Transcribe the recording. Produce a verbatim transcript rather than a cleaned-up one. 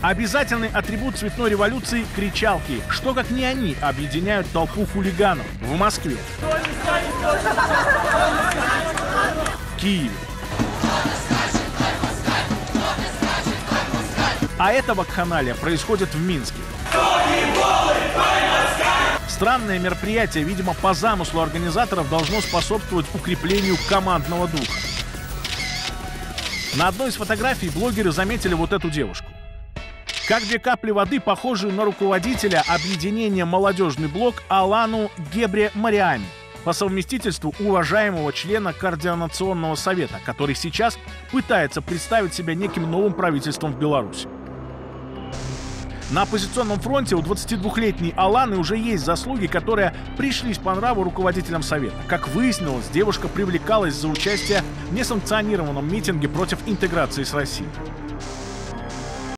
Обязательный атрибут цветной революции – кричалки, что как не они объединяют толпу хулиганов в Москве, в Киеве. А это вакханалия происходит в Минске. Странное мероприятие, видимо, по замыслу организаторов должно способствовать укреплению командного духа. На одной из фотографий блогеры заметили вот эту девушку. Как две капли воды, похожую на руководителя объединения «Молодежный блок» Алану Гебре-Мариами, по совместительству уважаемого члена Координационного совета, который сейчас пытается представить себя неким новым правительством в Беларуси. На оппозиционном фронте у двадцатидвухлетней Аланы уже есть заслуги, которые пришлись по нраву руководителям Совета. Как выяснилось, девушка привлекалась за участие в несанкционированном митинге против интеграции с Россией.